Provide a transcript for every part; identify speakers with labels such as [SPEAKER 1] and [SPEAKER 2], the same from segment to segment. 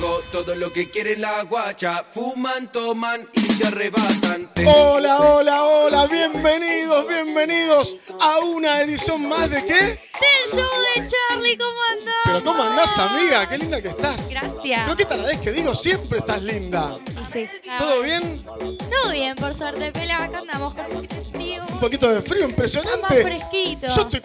[SPEAKER 1] tengo todo lo que quiere la guacha. Fuman, toman y se arrebatan.
[SPEAKER 2] Hola, hola, hola, bienvenidos a una edición más de ¿qué?
[SPEAKER 3] Del show de Charlie, ¿cómo andás?
[SPEAKER 2] Pero ¿cómo andás, amiga? Qué linda que estás.
[SPEAKER 3] Gracias.
[SPEAKER 2] Pero qué taradez que digo, siempre estás linda.
[SPEAKER 3] Y sí.
[SPEAKER 2] ¿Todo bien?
[SPEAKER 3] Todo bien, por suerte. Pela, acá andamos con un poquito de frío.
[SPEAKER 2] Un poquito de frío,
[SPEAKER 3] Está
[SPEAKER 2] impresionante.
[SPEAKER 3] más fresquito.
[SPEAKER 2] Yo estoy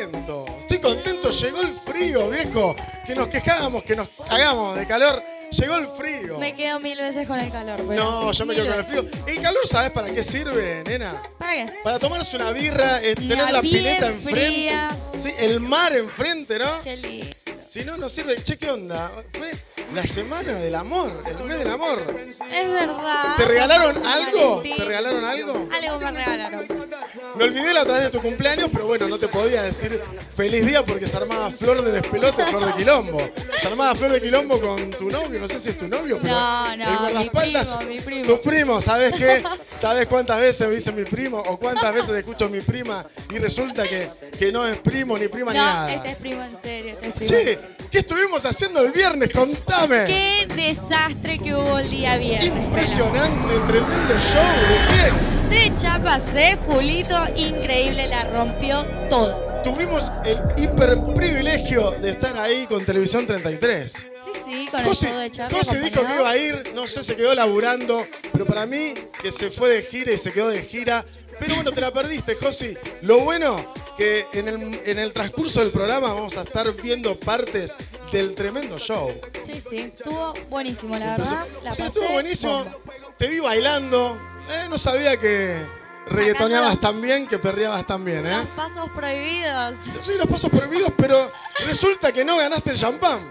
[SPEAKER 2] contento, llegó el frío, viejo. Que nos quejábamos, que nos cagamos de calor. Llegó el frío.
[SPEAKER 3] Me quedo 1000 veces con el calor. Pero
[SPEAKER 2] No, yo me quedo con el frío.
[SPEAKER 3] veces.
[SPEAKER 2] ¿El calor sabes para qué sirve, nena?
[SPEAKER 3] ¿Para qué?
[SPEAKER 2] Para tomarse una birra, tener la
[SPEAKER 3] bien
[SPEAKER 2] pileta enfrente.
[SPEAKER 3] fría.
[SPEAKER 2] Sí, el mar enfrente, ¿no?
[SPEAKER 3] Qué lindo.
[SPEAKER 2] Si no, no sirve. Che, ¿qué onda? Fue la semana del amor, el mes del amor.
[SPEAKER 3] Es verdad.
[SPEAKER 2] ¿Te regalaron
[SPEAKER 3] San
[SPEAKER 2] algo?
[SPEAKER 3] Valentín.
[SPEAKER 2] ¿Te regalaron algo?
[SPEAKER 3] Algo me regalaron.
[SPEAKER 2] Me olvidé la otra vez de tu cumpleaños, pero bueno, no te podía decir feliz día porque se armaba flor de despelote, flor de quilombo. Se armaba flor de quilombo con tu novio, no sé si es tu novio, pero
[SPEAKER 3] No,
[SPEAKER 2] el
[SPEAKER 3] mi
[SPEAKER 2] guardaespaldas,
[SPEAKER 3] primo.
[SPEAKER 2] tu primo, ¿sabes qué? ¿Sabes cuántas veces me dice mi primo o cuántas veces escucho mi prima y resulta que no es primo, ni prima, ni
[SPEAKER 3] No,
[SPEAKER 2] nada?
[SPEAKER 3] este es primo en serio, este es primo.
[SPEAKER 2] Che, ¿qué estuvimos haciendo el viernes? Contame.
[SPEAKER 3] Qué desastre que hubo el día viernes.
[SPEAKER 2] Impresionante, tremendo show. ¿De quién?
[SPEAKER 3] De Chapacé, Julito, increíble, la rompió toda.
[SPEAKER 2] Tuvimos el hiper privilegio de estar ahí con Televisión 33.
[SPEAKER 3] Sí, con
[SPEAKER 2] Josi,
[SPEAKER 3] el show de Charlie.
[SPEAKER 2] Josi dijo que iba a ir, no sé, se quedó laburando, pero para mí que se fue de gira y se quedó de gira. Pero bueno, te la perdiste, Josi. Lo bueno que en el transcurso del programa vamos a estar viendo partes del tremendo show.
[SPEAKER 3] Sí, estuvo buenísimo, la verdad. La
[SPEAKER 2] Sí,
[SPEAKER 3] pasé
[SPEAKER 2] estuvo buenísimo.
[SPEAKER 3] bomba.
[SPEAKER 2] Te vi bailando. No sabía que reggaetoneabas tan bien, que perreabas tan bien,
[SPEAKER 3] Los pasos prohibidos.
[SPEAKER 2] Sí, los pasos prohibidos, pero resulta que no ganaste el champán.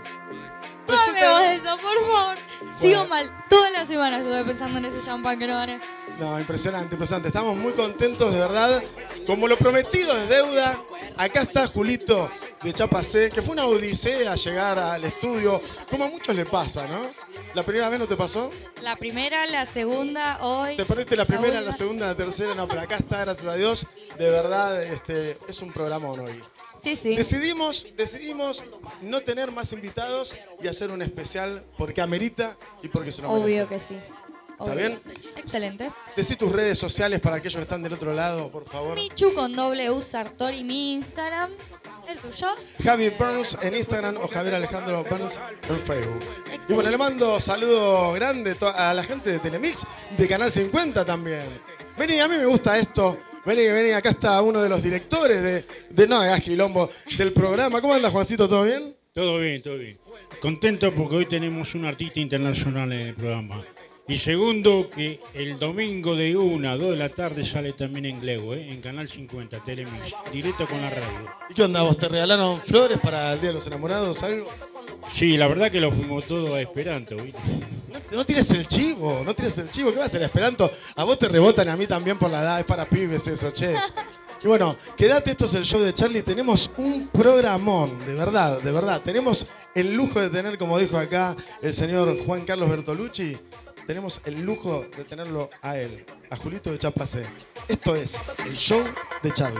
[SPEAKER 3] No hablemos de eso, por favor. Sigo mal. Toda la semana estuve pensando en ese champán que no gané.
[SPEAKER 2] No, impresionante, impresionante. Estamos muy contentos, de verdad. Como lo prometido es deuda, acá está Julito de Chapacé, que fue una odisea llegar al estudio, como a muchos le pasa, ¿no? ¿La primera vez no te pasó?
[SPEAKER 3] La primera, la segunda, hoy.
[SPEAKER 2] Te perdiste la primera, la
[SPEAKER 3] última.
[SPEAKER 2] segunda, la tercera, no, pero acá está, gracias a Dios. De verdad, es un programón hoy.
[SPEAKER 3] Sí.
[SPEAKER 2] Decidimos no tener más invitados y hacer un especial porque amerita y porque se lo merece.
[SPEAKER 3] Obvio que sí.
[SPEAKER 2] ¿Está bien?
[SPEAKER 3] Que sí. Excelente.
[SPEAKER 2] Decí tus redes sociales para aquellos que están del otro lado, por favor.
[SPEAKER 3] Michu con W Sartori, mi Instagram. ¿El tuyo?
[SPEAKER 2] Javi Burns en Instagram o Javier Alejandro Burns en Facebook.
[SPEAKER 3] Excelente.
[SPEAKER 2] Y bueno, le mando saludo grande a la gente de Telemix, de Canal 50 también. Vení, a mí me gusta esto. Vení, acá está uno de los directores de no hagas quilombo, del programa. ¿Cómo anda, Juancito? ¿Todo bien?
[SPEAKER 4] Todo bien, todo bien. Contento porque hoy tenemos un artista internacional en el programa. Y segundo, que el domingo de 1 a 2 de la tarde sale también en Glego, en Canal 50, Telemix, directo con la radio.
[SPEAKER 2] ¿Y qué onda? ¿Vos te regalaron flores para el Día de los Enamorados? ¿Algo?
[SPEAKER 4] Sí, la verdad que lo fuimos todo a Esperanto, ¿viste?
[SPEAKER 2] No tienes el chivo, ¿Qué va a ser Esperanto? A vos te rebotan, a mí también por la edad, es para pibes eso, che. Y bueno, quédate, esto es el show de Charlie. Tenemos un programón, de verdad. Tenemos el lujo de tener, como dijo acá el señor Juan Carlos Bertolucci, tenemos el lujo de tenerlo a él, a Julito de Chapacé. Esto es el show de Charlie.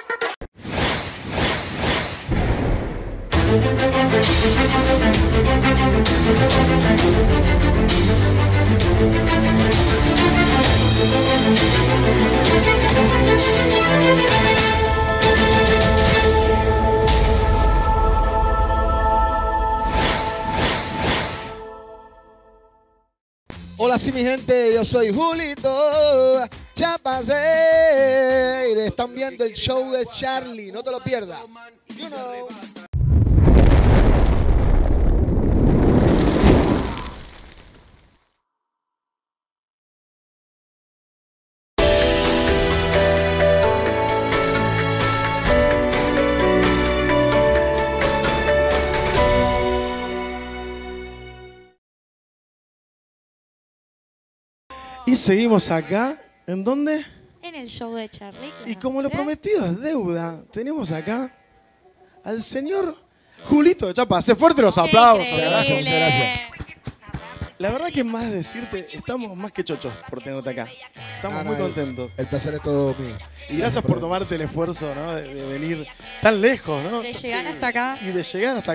[SPEAKER 5] Hola, sí, mi gente, yo soy Julito Chapacé y están viendo el show de Charlie, no te lo pierdas. You know.
[SPEAKER 2] Y seguimos acá, ¿en dónde?
[SPEAKER 3] En el show de Charlie.
[SPEAKER 2] Y como lo prometido es deuda, tenemos acá al señor Julito de Chapacé. Fuerte los aplausos.
[SPEAKER 3] Increíble.
[SPEAKER 2] Muchas gracias. La verdad que más decirte, estamos más que chochos por tenerte acá. Estamos muy contentos.
[SPEAKER 5] El placer es todo mío.
[SPEAKER 2] Y gracias por tomarte el esfuerzo, ¿no? de venir tan lejos, ¿no?
[SPEAKER 3] De llegar hasta acá.
[SPEAKER 2] Y de llegar hasta acá.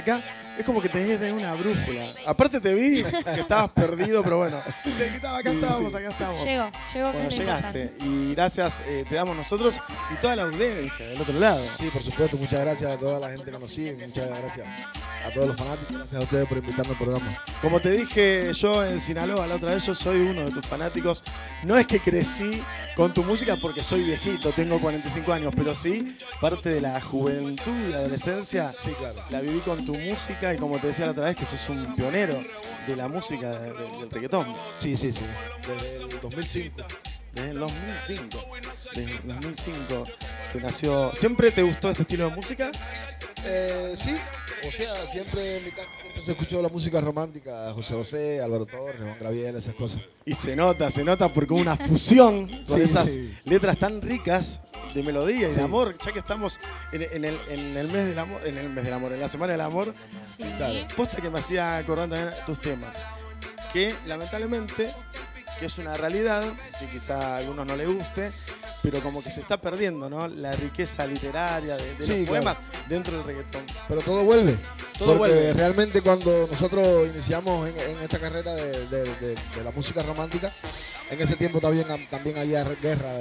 [SPEAKER 2] Es como que tenías que tener una brújula. Aparte te vi que estabas perdido, pero bueno. Acá estábamos.
[SPEAKER 3] Llegó,
[SPEAKER 2] Bueno,
[SPEAKER 3] que es lo
[SPEAKER 2] llegaste.
[SPEAKER 3] importante.
[SPEAKER 2] Y gracias te damos nosotros y toda la audiencia del otro lado.
[SPEAKER 5] Sí, por supuesto, muchas gracias a toda la gente que nos sigue, muchas gracias a todos los fanáticos, gracias a ustedes por invitarme al programa.
[SPEAKER 2] Como te dije yo en Sinaloa la otra vez, yo soy uno de tus fanáticos. No es que crecí con tu música porque soy viejito, tengo 45 años, pero sí parte de la juventud y la adolescencia.
[SPEAKER 5] Sí, claro.
[SPEAKER 2] La viví con tu música y como te decía la otra vez, que sos un pionero de la música del reggaetón.
[SPEAKER 5] Sí, desde el 2005.
[SPEAKER 2] Desde el 2005. Desde el 2005 que nació. ¿Siempre te gustó este estilo de música?
[SPEAKER 5] Sí, o sea, siempre en mi casa siempre se escuchó la música romántica, José José, Álvaro Torres, Juan Gabriel, esas cosas.
[SPEAKER 2] Y se nota porque hubo una fusión con
[SPEAKER 5] Sí,
[SPEAKER 2] esas
[SPEAKER 5] sí.
[SPEAKER 2] letras tan ricas de melodía y
[SPEAKER 5] Sí.
[SPEAKER 2] de amor, ya que estamos en el mes del amor, en la semana del amor.
[SPEAKER 3] Sí.
[SPEAKER 2] Posta que me hacía acordar también tus temas, que lamentablemente, que es una realidad, que quizá a algunos no les guste, pero como que se está perdiendo, ¿no? La riqueza literaria de
[SPEAKER 5] Sí,
[SPEAKER 2] los
[SPEAKER 5] claro.
[SPEAKER 2] poemas dentro del reggaetón.
[SPEAKER 5] Pero todo vuelve.
[SPEAKER 2] Todo
[SPEAKER 5] porque
[SPEAKER 2] vuelve.
[SPEAKER 5] realmente cuando nosotros iniciamos en esta carrera de la música romántica, en ese tiempo también había guerra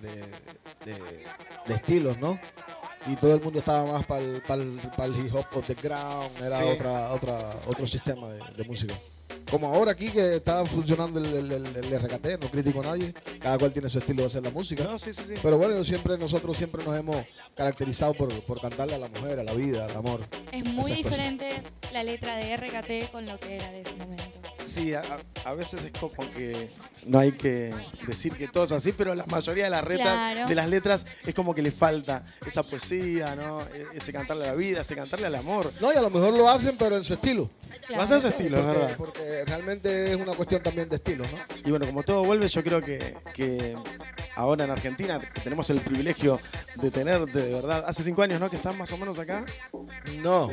[SPEAKER 5] de estilos, ¿no? Y todo el mundo estaba más para el hip hop of the ground, era
[SPEAKER 2] Sí.
[SPEAKER 5] otro sistema de música. Como ahora aquí que está funcionando el RKT, no critico a nadie, cada cual tiene su estilo de hacer la música.
[SPEAKER 2] No, sí.
[SPEAKER 5] Pero bueno, nosotros siempre nos hemos caracterizado por cantarle a la mujer, a la vida, al amor.
[SPEAKER 3] Es muy
[SPEAKER 5] Esas cosas.
[SPEAKER 3] diferente la letra de RKT con lo que era de ese momento.
[SPEAKER 2] Sí, a veces es como que no hay que decir que todo es así, pero la mayoría de
[SPEAKER 3] Claro.
[SPEAKER 2] de las letras es como que le falta esa poesía, ¿no? Ese cantarle a la vida, ese cantarle al amor.
[SPEAKER 5] No, y a lo mejor lo hacen, pero en su estilo.
[SPEAKER 3] Claro.
[SPEAKER 2] Vas a su estilo, es verdad.
[SPEAKER 5] Porque realmente es una cuestión también de estilos, ¿no?
[SPEAKER 2] Y bueno, como todo vuelve, yo creo que ahora en Argentina que tenemos el privilegio de tenerte, de verdad. Hace 5 años, ¿no? Que estás más o menos acá.
[SPEAKER 5] No,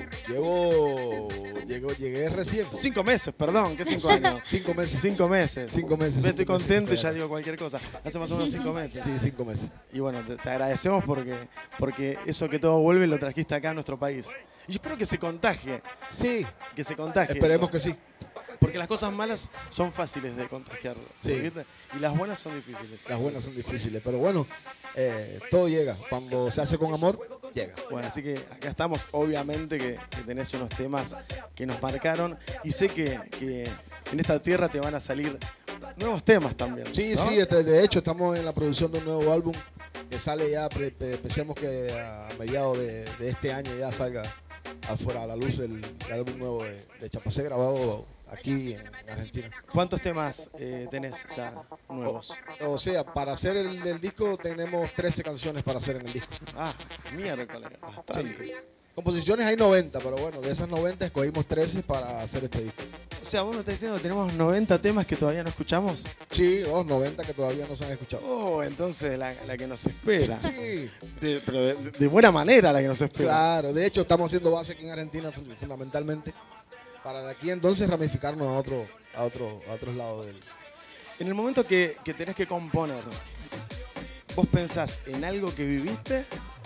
[SPEAKER 5] llegué recién.
[SPEAKER 2] 5 meses, perdón, ¿qué 5 años?
[SPEAKER 5] 5 meses.
[SPEAKER 2] 5 meses.
[SPEAKER 5] 5 meses.
[SPEAKER 2] Estoy
[SPEAKER 5] 5 meses,
[SPEAKER 2] contento y ya
[SPEAKER 5] claro.
[SPEAKER 2] digo cualquier cosa. Hace más o menos 5 meses.
[SPEAKER 5] Sí, 5 meses.
[SPEAKER 2] Y bueno, te agradecemos porque eso que todo vuelve lo trajiste acá a nuestro país. Y espero que se contagie,
[SPEAKER 5] Sí,
[SPEAKER 2] que se contagie.
[SPEAKER 5] esperemos
[SPEAKER 2] eso.
[SPEAKER 5] que sí.
[SPEAKER 2] Porque las cosas malas son fáciles de contagiar.
[SPEAKER 5] Sí.
[SPEAKER 2] ¿Viste? Y las buenas son difíciles.
[SPEAKER 5] Las buenas son difíciles, pero bueno, todo llega. Cuando se hace con amor, llega.
[SPEAKER 2] Bueno, así que acá estamos. Obviamente que tenés unos temas que nos marcaron. Y sé que en esta tierra te van a salir nuevos temas también.
[SPEAKER 5] Sí,
[SPEAKER 2] ¿no?
[SPEAKER 5] sí, de hecho estamos en la producción de un nuevo álbum que sale ya, pensemos que a mediados de este año ya salga afuera a la luz el álbum nuevo de Chapacé, grabado aquí en Argentina.
[SPEAKER 2] ¿Cuántos temas tenés ya nuevos?
[SPEAKER 5] O sea, para hacer el disco tenemos 13 canciones para hacer en el disco.
[SPEAKER 2] Ah, miércoles, bastantes.
[SPEAKER 5] Composiciones hay 90, pero bueno, de esas 90 escogimos 13 para hacer este disco.
[SPEAKER 2] O sea, vos me estás diciendo que tenemos 90 temas que todavía no escuchamos.
[SPEAKER 5] Sí, 90 que todavía no se han escuchado.
[SPEAKER 2] Oh, entonces la que nos espera.
[SPEAKER 5] Sí,
[SPEAKER 2] Pero de buena manera la que nos espera.
[SPEAKER 5] claro. De hecho, estamos haciendo base aquí en Argentina fundamentalmente para de aquí entonces ramificarnos a otros lados del...
[SPEAKER 2] En el momento que tenés que componer, ¿vos pensás en algo que viviste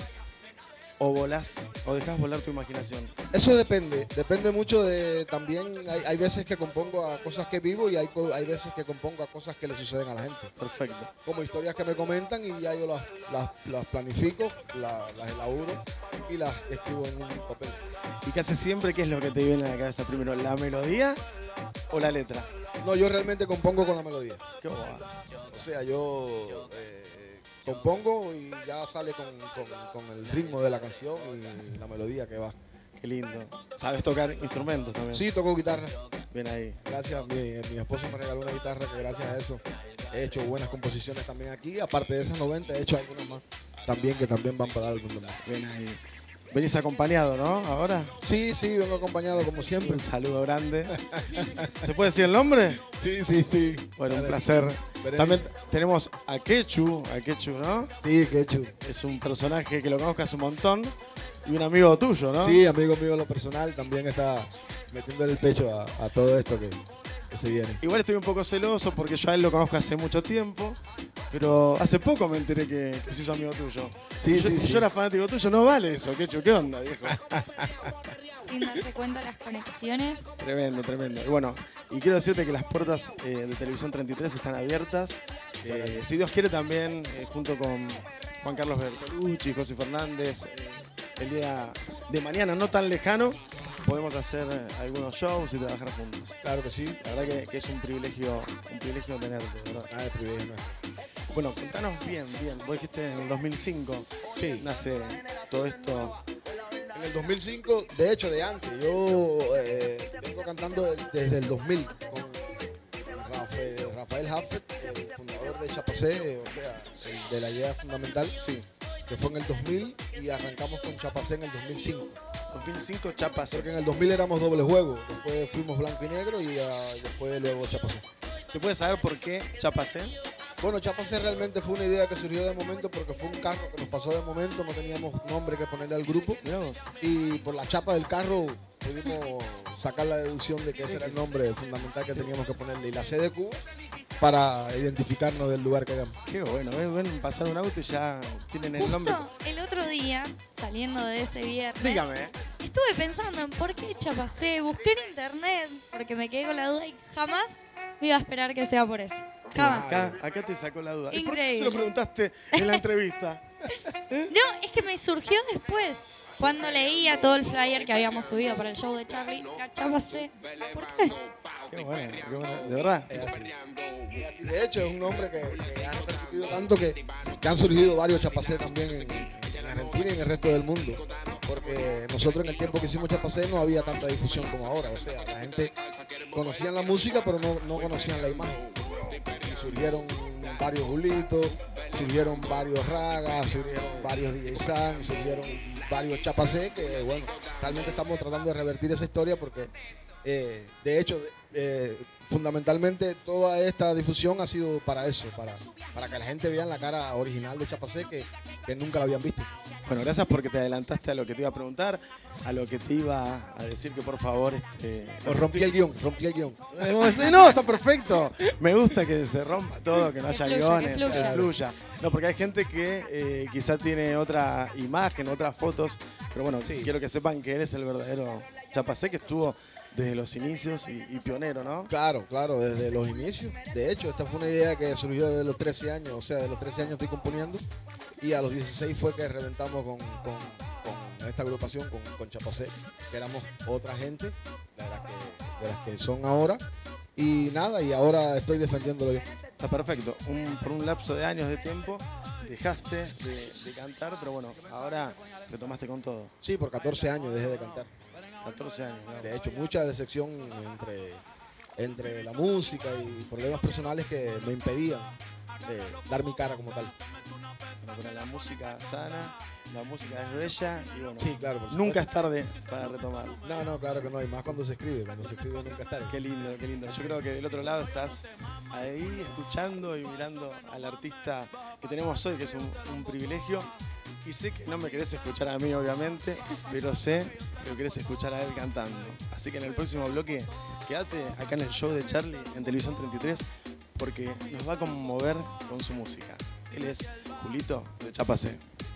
[SPEAKER 2] o volás o dejás volar tu imaginación?
[SPEAKER 5] Eso depende mucho de también, hay veces que compongo a cosas que vivo y hay veces que compongo a cosas que le suceden a la gente.
[SPEAKER 2] Perfecto.
[SPEAKER 5] Como historias que me comentan y ya yo las planifico, las elaboro y las escribo en un papel.
[SPEAKER 2] ¿Y casi siempre qué es lo que te viene a la cabeza primero? ¿La melodía o la letra?
[SPEAKER 5] No, yo realmente compongo con la melodía.
[SPEAKER 2] Qué guay.
[SPEAKER 5] O sea, yo compongo y ya sale con el ritmo de la canción y la melodía que va.
[SPEAKER 2] Qué lindo. ¿Sabes tocar instrumentos también?
[SPEAKER 5] Sí, toco guitarra.
[SPEAKER 2] Bien ahí.
[SPEAKER 5] Gracias, mi esposo me regaló una guitarra que gracias a eso he hecho buenas composiciones también aquí. Aparte de esas 90, he hecho algunas más también que también van para el álbum también.
[SPEAKER 2] Bien ahí. Venís acompañado, ¿no? Ahora.
[SPEAKER 5] Sí, vengo acompañado como siempre.
[SPEAKER 2] Un saludo grande. ¿Se puede decir el nombre?
[SPEAKER 5] Sí.
[SPEAKER 2] Bueno, un placer.
[SPEAKER 5] Veréis.
[SPEAKER 2] También tenemos a Quechu, ¿no?
[SPEAKER 5] Sí, qué chulo.
[SPEAKER 2] Es un personaje que lo conozco hace un montón y un amigo tuyo, ¿no?
[SPEAKER 5] Sí, amigo mío en lo personal también está metiéndole el pecho a todo esto que se viene.
[SPEAKER 2] Igual estoy un poco celoso porque yo a él lo conozco hace mucho tiempo Pero hace poco me enteré que se hizo amigo tuyo.
[SPEAKER 5] Sí, sí,
[SPEAKER 2] Yo era fanático tuyo, no vale eso, ¿qué onda, viejo?
[SPEAKER 3] Sin darse cuenta las conexiones.
[SPEAKER 2] Tremendo, tremendo. Y bueno, y quiero decirte que las puertas de Televisión 33 están abiertas. Si Dios quiere también, junto con Juan Carlos Bertolucci, José Fernández, el día de mañana, no tan lejano, podemos hacer algunos shows y trabajar juntos.
[SPEAKER 5] Claro que sí.
[SPEAKER 2] La verdad que es un privilegio tenerte, ¿verdad?
[SPEAKER 5] Ah, el privilegio.
[SPEAKER 2] Bueno, contanos bien. Vos dijiste en el 2005
[SPEAKER 5] Sí.
[SPEAKER 2] nace todo esto.
[SPEAKER 5] En el 2005, de hecho, de antes. Yo vengo cantando desde el 2000 con Rafael Haffet, el fundador de Chapacé, o sea, el de la idea fundamental.
[SPEAKER 2] Sí.
[SPEAKER 5] Que fue en el 2000 y arrancamos con Chapacé en el 2005.
[SPEAKER 2] 2005 Chapacé.
[SPEAKER 5] Porque en el 2000 éramos doble juego. Después fuimos blanco y negro y después luego Chapacé.
[SPEAKER 2] ¿Se puede saber por qué Chapacé?
[SPEAKER 5] Bueno, Chapacé realmente fue una idea que surgió de momento porque fue un carro que nos pasó de momento, no teníamos nombre que ponerle al grupo.
[SPEAKER 2] Miramos.
[SPEAKER 5] Y por la chapa del carro pudimos sacar la deducción de que ese era el nombre fundamental que teníamos que ponerle. Y la C de Cuba para identificarnos del lugar que hagamos.
[SPEAKER 2] Qué bueno, ven pasar un auto y ya tienen el
[SPEAKER 3] Justo
[SPEAKER 2] nombre.
[SPEAKER 3] el otro día, saliendo de ese viernes,
[SPEAKER 2] Dígame,
[SPEAKER 3] estuve pensando en por qué Chapacé. Busqué en internet porque me quedé con la duda y jamás me iba a esperar que sea por eso. Jamás.
[SPEAKER 2] Acá te sacó la duda. ¿Y por qué
[SPEAKER 3] Increíble.
[SPEAKER 2] se lo preguntaste en la entrevista?
[SPEAKER 3] No, es que me surgió después. Cuando leía todo el flyer que habíamos subido para el show de Charlie, Chapacé. ¿Por qué?
[SPEAKER 2] Qué bueno, de verdad.
[SPEAKER 5] Es así. Es así. De hecho, es un nombre que ha repercutido tanto que han surgido varios Chapacé también en Argentina y en el resto del mundo. Porque nosotros en el tiempo que hicimos Chapacé no había tanta difusión como ahora. O sea, la gente conocía la música, pero no conocían la imagen. Y surgieron varios Julitos, surgieron varios Ragas, surgieron varios DJ San, surgieron varios Chapacé, que bueno, realmente estamos tratando de revertir esa historia porque de hecho fundamentalmente toda esta difusión ha sido para eso, para que la gente vea la cara original de Chapacé que nunca la habían visto.
[SPEAKER 2] Bueno, gracias porque te adelantaste a lo que te iba a preguntar, a lo que te iba a decir que por favor...
[SPEAKER 5] Rompí el guión.
[SPEAKER 2] No, está perfecto. Me gusta que se rompa todo, que no haya
[SPEAKER 3] fluya,
[SPEAKER 2] guiones,
[SPEAKER 3] que fluya.
[SPEAKER 2] No, porque hay gente que quizá tiene otra imagen, otras fotos, pero bueno,
[SPEAKER 5] Sí.
[SPEAKER 2] quiero que sepan que él es el verdadero Chapacé, que estuvo desde los inicios y pionero, ¿no?
[SPEAKER 5] Claro, desde los inicios. De hecho, esta fue una idea que surgió desde los 13 años, o sea, de los 13 años estoy componiendo y a los 16 fue que reventamos con esta agrupación, con Chapacé, que éramos otra gente de las que son ahora. Y nada, y ahora estoy defendiéndolo yo.
[SPEAKER 2] Está perfecto. Por un lapso de años de tiempo dejaste de cantar, pero bueno, ahora retomaste con todo.
[SPEAKER 5] Sí, por 14 años dejé de cantar.
[SPEAKER 2] 14 años, ¿no?
[SPEAKER 5] De hecho, mucha decepción entre la música y problemas personales que me impedían dar mi cara como tal.
[SPEAKER 2] Bueno, pero la música sana, la música es bella y bueno,
[SPEAKER 5] Sí, claro, por supuesto.
[SPEAKER 2] nunca es tarde para retomar.
[SPEAKER 5] No, claro que no, y más cuando se escribe nunca es tarde.
[SPEAKER 2] Qué lindo, qué lindo. Yo creo que del otro lado estás ahí escuchando y mirando al artista que tenemos hoy, que es un privilegio. Y sé que no me querés escuchar a mí, obviamente, pero sé que querés escuchar a él cantando. Así que en el próximo bloque, quédate acá en el show de Charlie, en Televisión 33, porque nos va a conmover con su música. Él es Julito de Chapacé.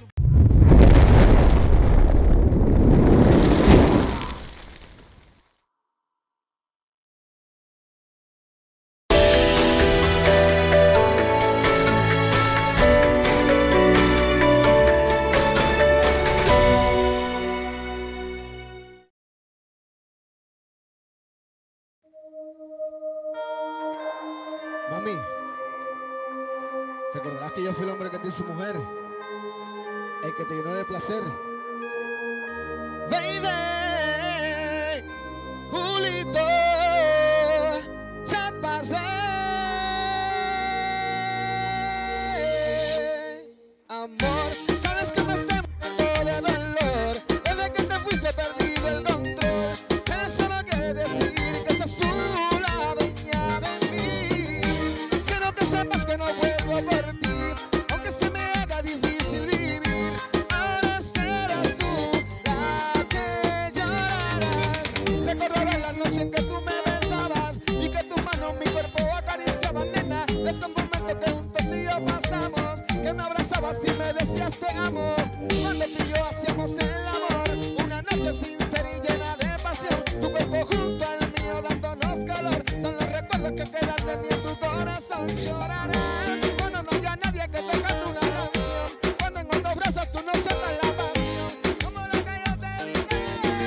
[SPEAKER 5] Mami, recordarás que yo fui el hombre que te hizo mujer, el que te llenó de placer. Baby, Julito, Chapacé, amor, sabes que me estoy muriendo de dolor, desde que te fuiste perdido el control, pero eso no quiere decir que seas tú la dueña de mí. Quiero que sepas que no vuelvo por ti, aunque se me haga difícil vivir. Ahora serás tú la que llorarás. Recordarás la noche en que tú me besabas y que tu mano mi cuerpo acariciaba, nena. Es un momento que juntos tú y yo pasamos. me abrazabas y me decías te amo. Cuando tú y yo hacíamos el amor, una noche sincera y llena de pasión. Tu cuerpo junto al mío dándonos calor. Son los recuerdos que quedan de mí en tu corazón. Llorarás cuando no haya nadie que te cante una canción. Cuando en otros brazos tú no sepas la pasión como la que yo te brindé.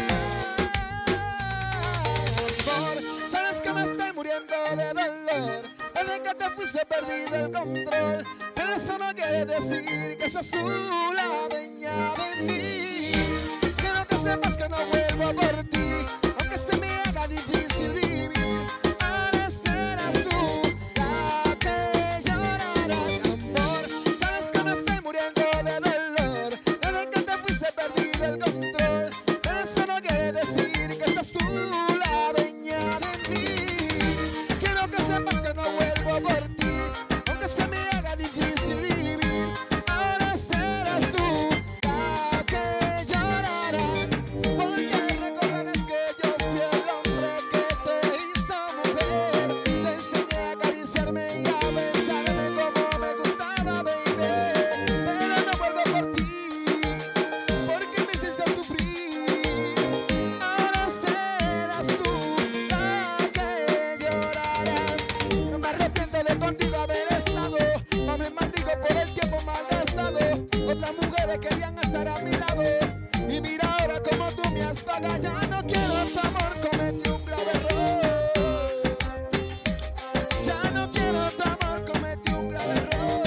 [SPEAKER 5] Amor, sabes que me estoy muriendo de dolor. Desde que te fuiste perdido el control. Pero eso no quiere decir que seas tú la dueña de mí. Quiero que sepas que no vuelvo por ti, aunque se me haga difícil vivir. Ahora serás tú la que llorarás. Amor, sabes que me estoy muriendo de dolor. Desde que te fuiste perdido el control. Pero eso no quiere decir que seas tú la dueña de mí. Quiero que sepas que no vuelvo por ti, aunque se me haga difícil vivir. Ahora serás tú la que llorarás, porque recordarás que yo fui el hombre que te hizo mujer. Te enseñé a acariciarme y a besarme como me gustaba, baby. Pero no vuelvo por ti, porque me hiciste sufrir. Ahora serás tú la que llorarás. No me arrepiento de contigo haber estado, no me maldigo por el tiempo malgastado. Otras mujeres querían estar a mi lado, y mira ahora como tú me has pagado. Ya no quiero tu amor, cometí un grave error. Ya no quiero tu amor, cometí un grave error.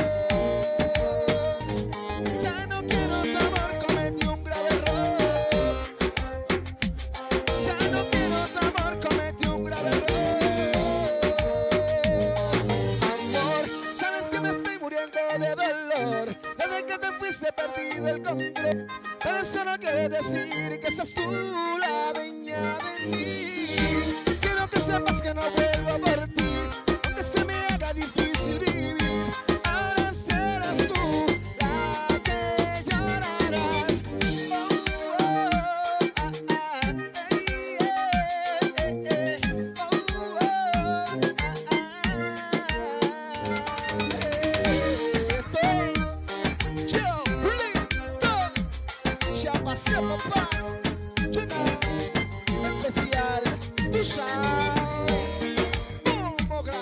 [SPEAKER 5] Ya no quiero tu amor, cometí un grave error. Ya no quiero tu amor, cometí un grave error. Amor, sabes que me estoy muriendo de dolor. Desde que te fuiste perdido el control. Pero eso no quiere decir que seas tú la dueña de mí. Quiero que sepas que no vuelvo por ti, aunque se me haga difícil vivir. Ahora serás tú la que llorarás. Oh, oh, ah, ah, oh, oh, estoy chulito. Ya pasé, papá. You know, especial, tú sabes. Moga.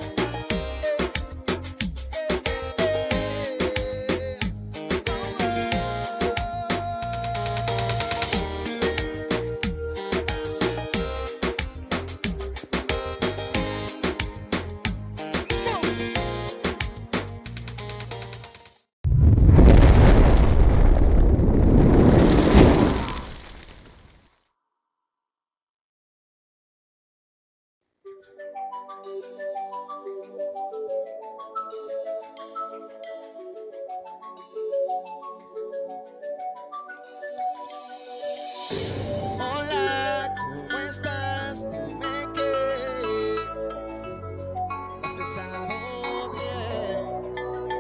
[SPEAKER 5] Hola, ¿cómo estás? Dime que has pensado bien.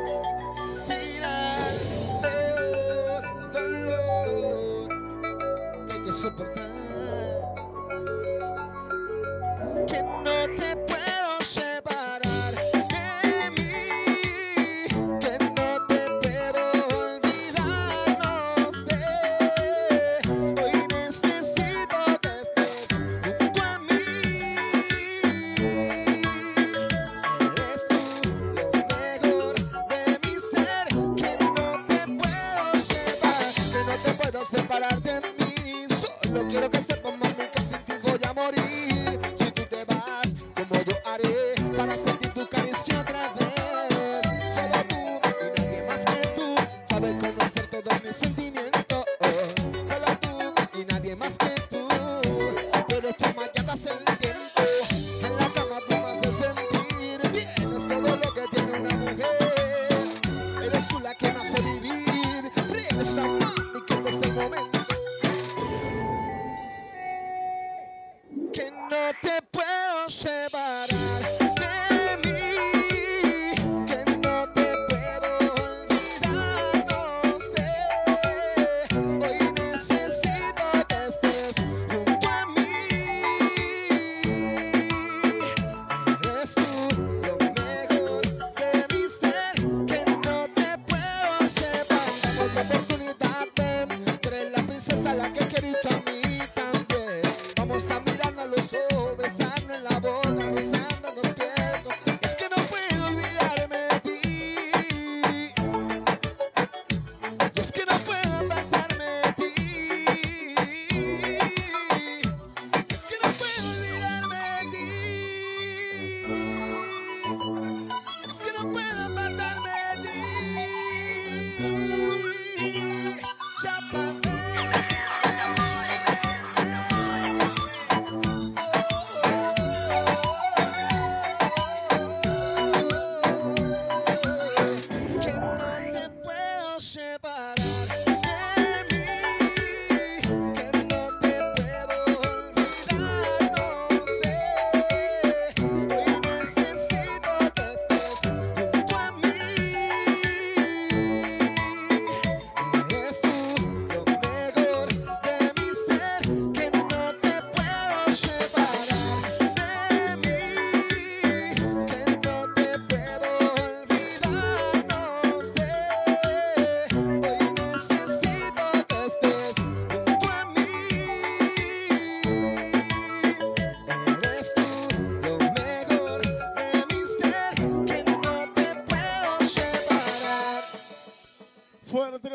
[SPEAKER 5] Mira, es peor el dolor que hay que soportar. Que no te puedo separar de mí, que no te puedo olvidar, no sé. Hoy necesito que estés junto a mí. Eres tú lo mejor de mi ser, que no te puedo separar, que no te puedo separar de mí. Solo quiero que sepas, mami, que sin ti voy a morir. Si tú te vas, como yo haré para sentir tu caricia otra vez. Solo tú y nadie más que tú sabes conocer todos mis sentimientos. Solo tú y nadie más que tú. Tú eres chama que te hace el tiempo. En la cama tú me haces sentir. Tienes todo lo que tiene una mujer. Eres tú la que me hace vivir. Regresa, mami, que este es el momento. Que no te puedo separar de mí.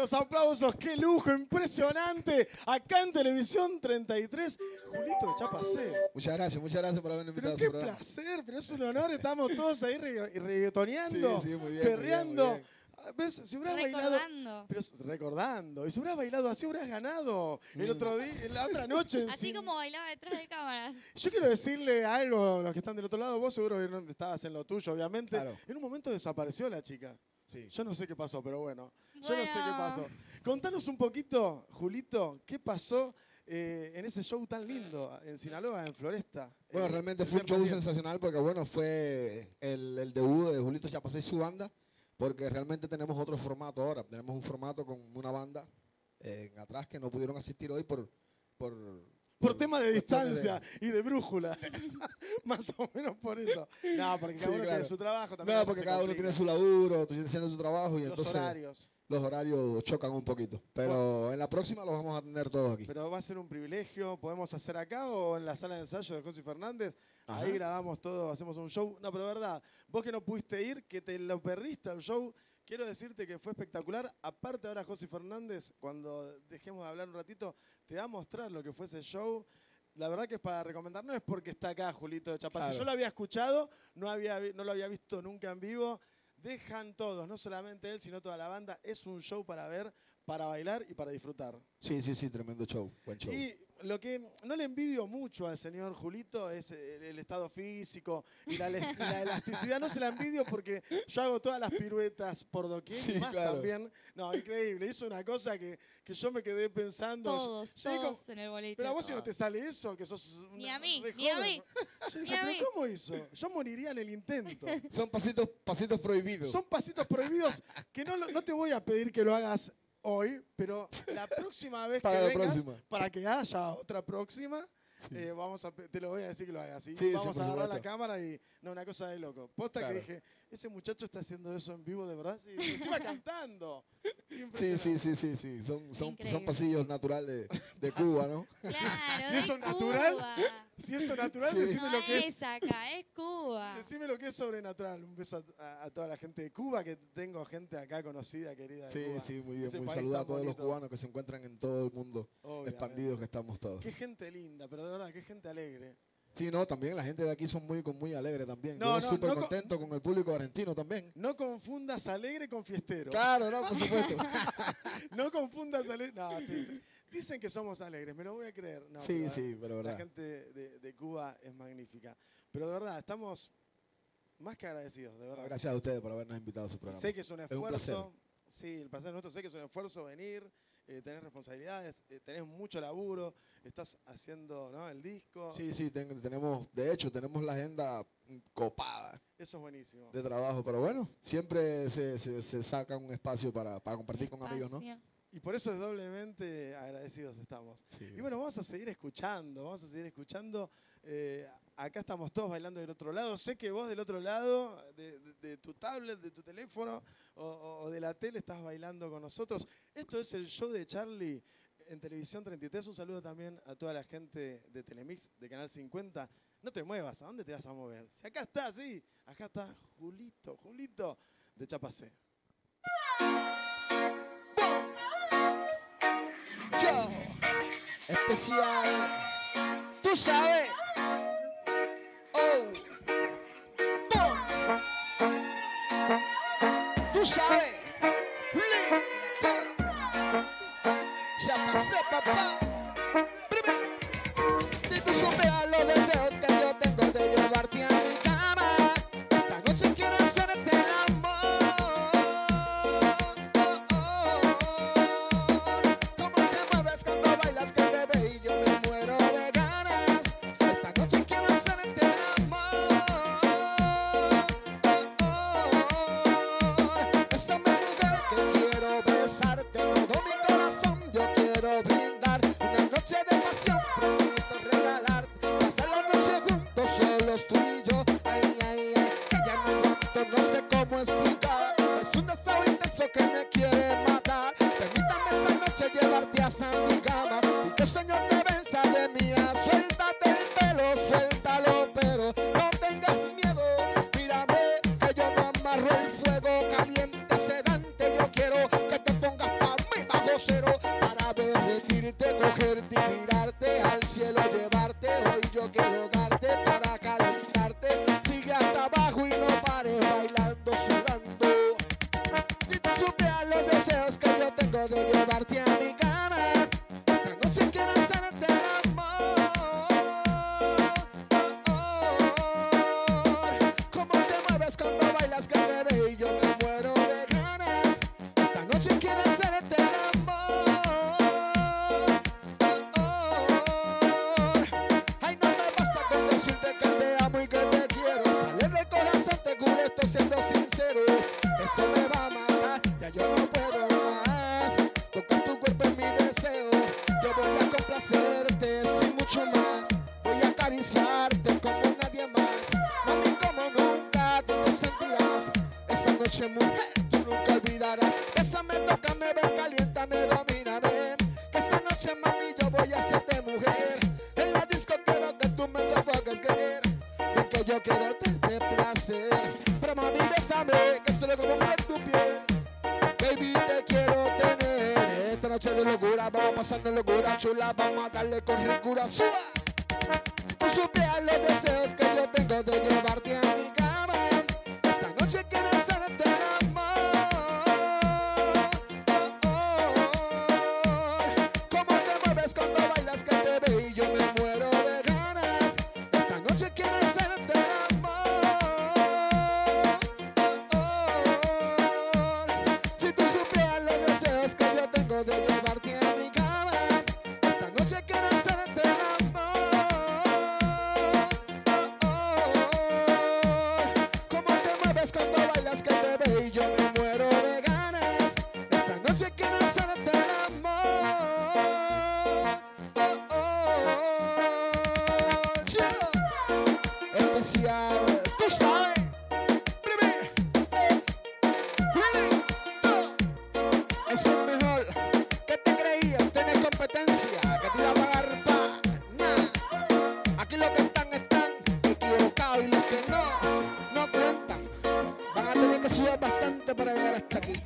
[SPEAKER 2] los aplausos, qué lujo, impresionante. Acá en Televisión 33, Julito de Chapacé.
[SPEAKER 5] Muchas gracias por haberme invitado
[SPEAKER 2] Pero
[SPEAKER 5] a su
[SPEAKER 2] qué
[SPEAKER 5] programa.
[SPEAKER 2] placer, pero es un honor, estamos todos ahí reggaetoneando,
[SPEAKER 5] Sí, muy bien,
[SPEAKER 2] perreando.
[SPEAKER 5] muy bien.
[SPEAKER 2] ¿Ves? Si hubieras
[SPEAKER 3] Recordando.
[SPEAKER 2] bailado. Pero recordando. Y si hubieras bailado así, hubieras ganado. El otro día, la otra noche.
[SPEAKER 3] Así como bailaba detrás de cámaras.
[SPEAKER 2] Yo quiero decirle algo a los que están del otro lado. Vos seguro que no estabas en lo tuyo, obviamente.
[SPEAKER 5] Claro.
[SPEAKER 2] En un momento desapareció la chica.
[SPEAKER 5] Sí.
[SPEAKER 2] Yo no sé qué pasó, pero bueno. Yo no
[SPEAKER 3] Bueno.
[SPEAKER 2] sé qué pasó. Contanos un poquito, Julito, ¿qué pasó en ese show tan lindo en Sinaloa, en Floresta?
[SPEAKER 5] Bueno, realmente fue un show sensacional porque, bueno, fue el debut de Julito Chapacé y su banda, porque realmente tenemos otro formato ahora. Tenemos un formato con una banda atrás que no pudieron asistir hoy por
[SPEAKER 2] tema de
[SPEAKER 5] cuestiones
[SPEAKER 2] distancia y de brújula. Más o menos por eso. No, porque cada
[SPEAKER 5] Sí,
[SPEAKER 2] uno
[SPEAKER 5] claro.
[SPEAKER 2] tiene su trabajo. También
[SPEAKER 5] No,
[SPEAKER 2] a veces
[SPEAKER 5] porque
[SPEAKER 2] se
[SPEAKER 5] cada uno
[SPEAKER 2] complica.
[SPEAKER 5] tiene su laburo, tiene su trabajo y
[SPEAKER 2] Los
[SPEAKER 5] entonces
[SPEAKER 2] horarios.
[SPEAKER 5] los horarios chocan un poquito. Pero en la próxima los vamos a tener todos aquí.
[SPEAKER 2] Pero va a ser un privilegio. ¿Podemos hacer acá o en la sala de ensayo de José Fernández?
[SPEAKER 5] Ajá.
[SPEAKER 2] Ahí grabamos todo, hacemos un show. No, pero de verdad, vos que no pudiste ir, que te lo perdiste el show, quiero decirte que fue espectacular. Aparte ahora José Fernández, cuando dejemos de hablar un ratito, te va a mostrar lo que fue ese show. La verdad que es para recomendar, no es porque está acá Julito de Chapacé.
[SPEAKER 5] Claro.
[SPEAKER 2] Yo lo había escuchado, no lo había visto nunca en vivo. Dejan todos, no solamente él, sino toda la banda. Es un show para ver, para bailar y para disfrutar.
[SPEAKER 5] Sí, tremendo show, buen show.
[SPEAKER 2] Y lo que no le envidio mucho al señor Julito es el estado físico y la elasticidad. No se la envidio porque yo hago todas las piruetas por doquier y
[SPEAKER 5] Sí,
[SPEAKER 2] más
[SPEAKER 5] claro.
[SPEAKER 2] también. No, increíble. Hizo una cosa que yo me quedé pensando.
[SPEAKER 3] Todos
[SPEAKER 2] Yo digo,
[SPEAKER 3] todos en el boliche.
[SPEAKER 2] pero a vos si no te sale eso, que sos
[SPEAKER 3] Ni a mí,
[SPEAKER 2] re
[SPEAKER 3] ni a
[SPEAKER 2] joven".
[SPEAKER 3] mí.
[SPEAKER 2] Yo
[SPEAKER 3] Ni
[SPEAKER 2] dije,
[SPEAKER 3] a
[SPEAKER 2] ¿pero
[SPEAKER 3] mí.
[SPEAKER 2] cómo hizo? Yo moriría en el intento.
[SPEAKER 5] Son pasitos prohibidos.
[SPEAKER 2] Son pasitos prohibidos que no te voy a pedir que lo hagas hoy, pero la próxima vez
[SPEAKER 5] Para
[SPEAKER 2] que
[SPEAKER 5] la
[SPEAKER 2] vengas,
[SPEAKER 5] próxima.
[SPEAKER 2] para que haya otra próxima, te lo voy a decir que lo hagas. ¿sí?
[SPEAKER 5] Sí, sí,
[SPEAKER 2] Vamos
[SPEAKER 5] por
[SPEAKER 2] a agarrar la
[SPEAKER 5] supuesto.
[SPEAKER 2] cámara y no, una cosa de loco. Posta
[SPEAKER 5] Claro.
[SPEAKER 2] que dije, ese muchacho está haciendo eso en vivo de verdad, sí, encima cantando.
[SPEAKER 5] Sí.
[SPEAKER 2] Impresionante.
[SPEAKER 5] Son
[SPEAKER 3] Increíble.
[SPEAKER 5] pasillos naturales de Cuba, ¿no?
[SPEAKER 3] Claro,
[SPEAKER 2] Si eso
[SPEAKER 3] de
[SPEAKER 2] natural,
[SPEAKER 3] Cuba.
[SPEAKER 2] Si eso es natural,
[SPEAKER 5] Sí.
[SPEAKER 2] decime
[SPEAKER 3] No
[SPEAKER 2] lo que es.
[SPEAKER 3] es acá, es Cuba.
[SPEAKER 2] Decime lo que es sobrenatural. Un beso a toda la gente de Cuba, que tengo gente acá conocida, querida de Cuba.
[SPEAKER 5] Sí, muy bien.
[SPEAKER 2] Ese
[SPEAKER 5] Muy
[SPEAKER 2] país
[SPEAKER 5] saludo a
[SPEAKER 2] tan
[SPEAKER 5] todos los
[SPEAKER 2] bonito.
[SPEAKER 5] cubanos que se encuentran en todo el mundo,
[SPEAKER 2] Obviamente.
[SPEAKER 5] expandidos que estamos todos.
[SPEAKER 2] Qué gente linda, pero de verdad, qué gente alegre.
[SPEAKER 5] Sí, no, también la gente de aquí son muy alegres también.
[SPEAKER 2] No,
[SPEAKER 5] Yo
[SPEAKER 2] no,
[SPEAKER 5] súper
[SPEAKER 2] no co-
[SPEAKER 5] contento con el público argentino también.
[SPEAKER 2] No confundas alegre con fiestero.
[SPEAKER 5] Claro, no, por supuesto.
[SPEAKER 2] No confundas alegre. No, sí. Dicen que somos alegres, me lo voy a creer. No,
[SPEAKER 5] Sí, pero
[SPEAKER 2] La
[SPEAKER 5] verdad.
[SPEAKER 2] gente de Cuba es magnífica. Pero de verdad, estamos más que agradecidos, de verdad.
[SPEAKER 5] Gracias a ustedes por habernos invitado a su programa.
[SPEAKER 2] Sé que es un
[SPEAKER 5] un
[SPEAKER 2] esfuerzo. Sí, el placer es nuestro. Sé que es un esfuerzo venir, tenés responsabilidades, tenés mucho laburo, estás haciendo, ¿no?, el disco.
[SPEAKER 5] Sí, tenemos la agenda copada
[SPEAKER 2] Eso es buenísimo.
[SPEAKER 5] de trabajo, pero bueno, siempre se saca un espacio para compartir con amigos, ¿no?
[SPEAKER 3] Espacio.
[SPEAKER 2] Y por eso es doblemente agradecidos estamos.
[SPEAKER 5] Sí.
[SPEAKER 2] Y bueno, vamos a seguir escuchando. Acá estamos todos bailando del otro lado. Sé que vos del otro lado, de tu tablet, de tu teléfono o de la tele, estás bailando con nosotros. Esto es el show de Charlie en Televisión 33. Un saludo también a toda la gente de Telemix, de Canal 50. No te muevas, ¿a dónde te vas a mover? Si acá está, sí, acá está Julito de Chapacé.
[SPEAKER 5] Yo, especial, tú sabes. Oh, tú sabes. Ya pasé, papá. Si tú supieras los deseos que yo tengo de llevarte a mi cama, esta noche quiero hacerte el amor. Cómo te mueves cuando bailas, que bebé, y yo me muero de ganas. Esta noche quiero hacerte el amor. Esta mañana abajo y no pares bailando, sudando. Si tú supieras los deseos que yo tengo de llevarte a mi cama, esta noche quiero hacerte el amor. Cómo te mueves cuando bailas, que te veo y yo me muero de ganas. Esta noche quiero hacerte el amor. Ay, no me basta con decirte que te amo y que te quiero. Sale del corazón, te juro, estoy siendo sincero. Esto me va a matar, ya yo no puedo más. Tocar tu cuerpo es mi deseo. Yo voy a complacerte sin mucho más. Voy a acariciarte como nadie más. Mami, como nunca tú te sentirás. Esta noche, mujer, tú nunca olvidarás. Bésame, tócame, ven, caliéntame, domíname. Que esta noche, mami, yo voy a hacerte mujer. En la disco quiero que tú me sofoques, querer. Ven que yo quiero darte placer. Pero mami, bésame, que estoy loco por tu piel. Baby, te quiero tener. Esta noche de locura, vamos pasando locura chula. Vamos a darle con ricura, suba. Tú supieras los deseos que yo tengo de llevarte a mi cama. Esta noche quiero hacerte el amor. Cómo te mueves cuando bailas, que te veo y yo me muero de ganas. Esta noche quiero hacerte el amor. Si tú supieras los deseos que yo tengo de llevarte a mi cama. Esta noche quiero hacerte el amor. Cómo te mueves cuando bailas, que te veo y yo me muero de ganas. Esta noche quiero hacerte el amor. Especial, tú sabes. Es el mejor. ¿Qué te creías? ¿Tienes competencia? ¿Que te iba a pagar pa' nada? Aquí los que están equivocados y los que no cuentan. Van a tener que subir bastante para llegar hasta aquí.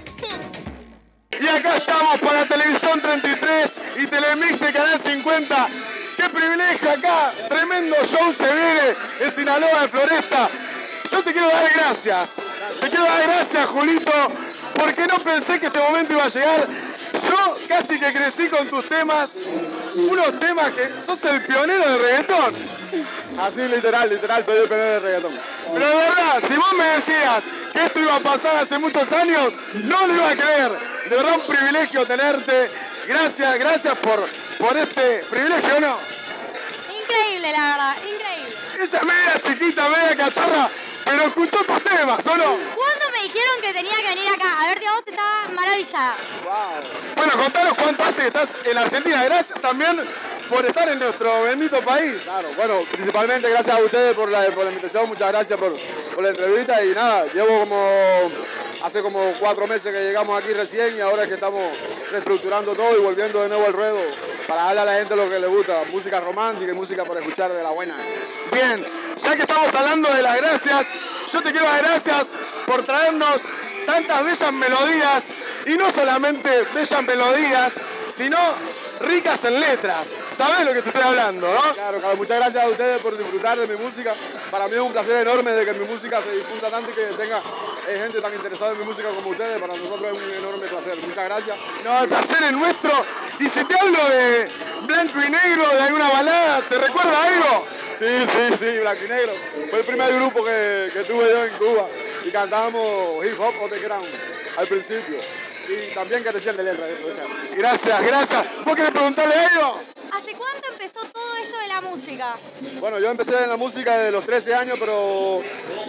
[SPEAKER 6] Y acá estamos para Televisión 33 y Telemix de Canal 50. ¡Qué privilegio acá! Tremendo show se viene en Sinaloa de Floresta. Yo te quiero dar gracias. Te quiero dar gracias, Julito, porque no pensé que este momento iba a llegar. Yo casi que crecí con tus temas. Unos temas que sos el pionero del reggaetón. Así literal, soy el pionero del reggaetón. Pero de verdad, si vos me decías que esto iba a pasar hace muchos años, no lo iba a creer. De verdad un privilegio tenerte. Gracias por este privilegio, ¿no?
[SPEAKER 7] Increíble, la verdad, increíble.
[SPEAKER 6] Esa es media chiquita, media cachorra, pero escuchó tus temas, ¿o no?
[SPEAKER 7] ¿Cuándo me dijeron que tenía que venir acá? A ver, vos estaba maravillada.
[SPEAKER 6] Bueno, contanos cuánto hace que estás en Argentina. Gracias también por estar en nuestro bendito país.
[SPEAKER 8] Claro, bueno, principalmente gracias a ustedes por la invitación, muchas gracias por la entrevista y nada, hace como 4 meses que llegamos aquí recién y ahora es que estamos reestructurando todo y volviendo de nuevo al ruedo para darle a la gente lo que le gusta, música romántica y música para escuchar de la buena.
[SPEAKER 6] Bien, ya que estamos hablando de las gracias, yo te quiero dar gracias por traernos tantas bellas melodías y no solamente bellas melodías, sino ricas en letras. ¿Sabés lo que te estoy hablando, no?
[SPEAKER 8] Claro, muchas gracias a ustedes por disfrutar de mi música. Para mí es un placer enorme de que mi música se difunda tanto y que tenga gente tan interesada en mi música como ustedes. Para nosotros es un enorme placer. Muchas gracias.
[SPEAKER 6] No, el placer es nuestro. Y si te hablo de Blanco y Negro, de alguna balada, ¿te recuerda algo?
[SPEAKER 8] Sí, Blanco y Negro. Fue el primer grupo que tuve yo en Cuba y cantábamos hip hop underground al principio. Y también carecían de letra.
[SPEAKER 6] Gracias. ¿Vos querés preguntarle algo?
[SPEAKER 7] ¿Hace cuánto empezó todo esto de la música?
[SPEAKER 8] Bueno, yo empecé en la música desde los 13 años, pero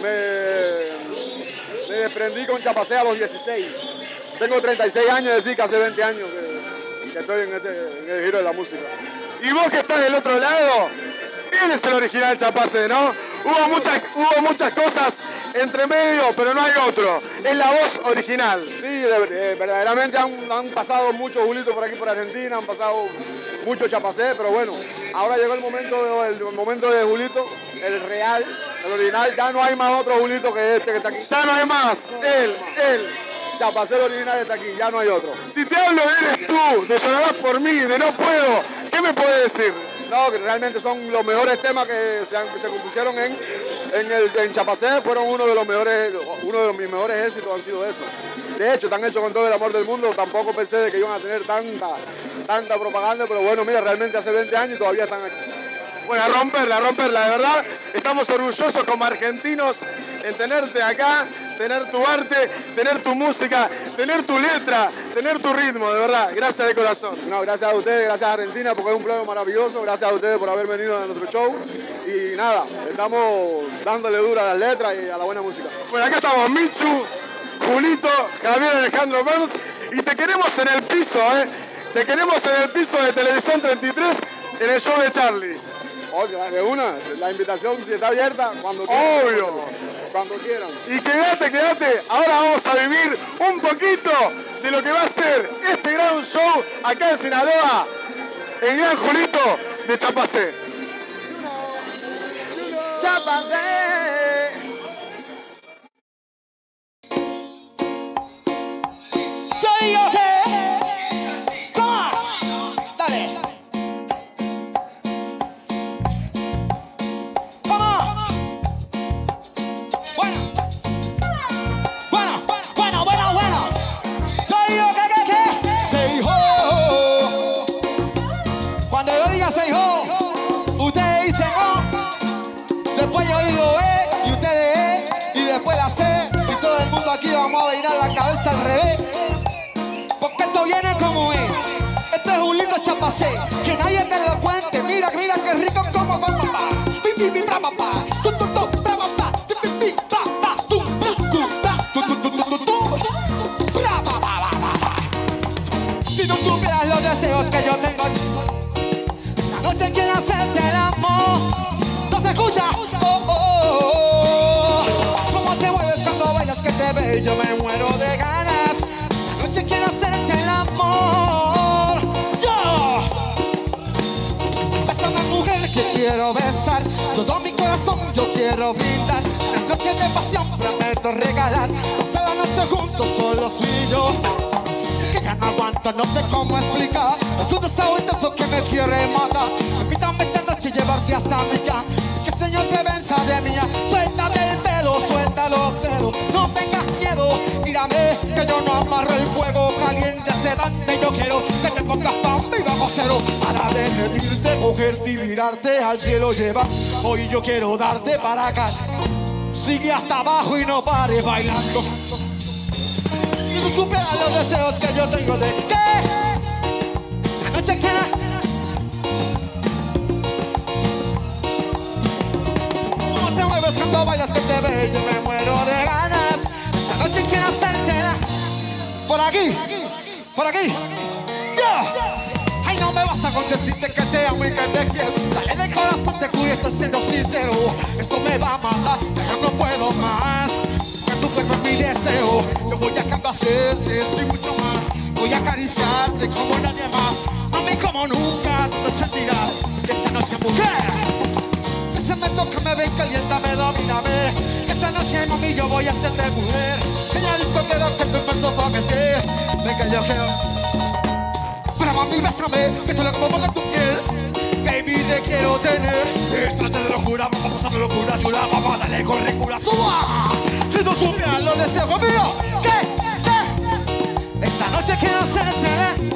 [SPEAKER 8] me desprendí con Chapacé a los 16. Tengo 36 años, es decir, que hace 20 años que estoy en el giro de la música.
[SPEAKER 6] Y vos que estás del otro lado, ¿quién es el original Chapacé, no? Hubo muchas cosas entre medio, pero no hay otro. Es la voz original.
[SPEAKER 8] Sí, verdaderamente han pasado muchos Julitos por aquí, por Argentina, han pasado muchos Chapacé, pero bueno, ahora llegó el momento de Julito, el real, el original. Ya no hay más otro Julito que este que está aquí.
[SPEAKER 6] Ya no hay más. Él.
[SPEAKER 8] Chapacé el original está aquí, ya no hay otro.
[SPEAKER 6] Si te hablo de Eres Tú, de Llorarás por mí, de No Puedo, ¿qué me puedes decir?
[SPEAKER 8] No, que realmente son los mejores temas que se compusieron en Chapacé, fueron uno de mis mejores éxitos han sido esos. De hecho, están hechos con todo el amor del mundo, tampoco pensé de que iban a tener tanta propaganda, pero bueno, mira, realmente hace 20 años y todavía están aquí. Bueno, a romperla, de verdad, estamos orgullosos como argentinos en tenerte acá, tener tu arte, tener tu música, tener tu letra, tener tu ritmo, de verdad, gracias de corazón. No, gracias a ustedes, gracias a Argentina porque es un programa maravilloso, gracias a ustedes por haber venido a nuestro show y nada, estamos dándole dura a las letras y a la buena música. Bueno, acá estamos Michu, Julito, Javier Alejandro Burns y te queremos en el piso, te queremos en el piso de Televisión 33 en el show de Charlie. Oye, de una, la invitación si está abierta, cuando quieran. Obvio. Cuando quieran. Y quédate, ahora vamos a vivir un poquito de lo que va a ser este gran show acá en Sinaloa, el Gran Julito de Chapacé. Chapacé.
[SPEAKER 9] Te digo que, dale. Ustedes dicen después yo digo y ustedes y después la C y todo el mundo aquí vamos a bailar la cabeza al revés porque esto viene como es. Esto es un lindo Chapacé que nadie te lo cuente. Mira que rico como papá. Si no supieras los deseos que yo tengo, esta noche quiero hacerte el amor. ¿No se escucha? Cómo te mueves cuando bailas que te veo y yo me muero de ganas. Esta noche quiero hacerte el amor. Yo, bésame mujer que quiero besar. Todo mi corazón yo quiero brindar. Esta noche de pasión prometo regalar. Pasar la noche juntos solo tú y yo. Que ya no aguanto, no sé cómo explicar. Es un deseo intenso que me quiere matar. Permítame esta noche llevarte hasta mi casa. Que el Señor te venza de mía. Suéltate el pelo, suéltalo, pero no tengas miedo. Mírame, que yo no amarro el fuego caliente sedante. Yo quiero que te pongas pan viva cero para derretirte, cogerte y mirarte al cielo lleva. Hoy yo quiero darte para acá. Sigue hasta abajo y no pares bailando. Y tú superas los deseos que yo tengo de que la noche quiera. ¿Cómo te mueves cuando bailas que te veo? Yo me muero de ganas. La noche quiero hacértela. Por aquí, por aquí. ¡Ya! Ay, no me basta con decirte que te amo y que te quiero. Dale del corazón, te cuido, estoy siendo sincero. Esto me va a matar, pero no puedo más. Tu cuerpo es mi deseo, yo voy a complacerte, esto y mucho más. Voy a acariciarte como nadie más. A mí como nunca tú te sentirás. Esta noche mujer, ese me toca, me ven calienta, me domíname. Esta noche mami yo voy a hacerte mujer. En la disco quiero que tu cuerpo toquete. Ven que yo quiero. Pero mami bésame, que tú lo como por tu piel. Baby, te quiero tener. Trate de locura, vamos a pasar de locura, chula. Vamos a darle con recura, suba. Si no supieras los deseos conmigo, ¿qué? Esta noche quiero hacerte.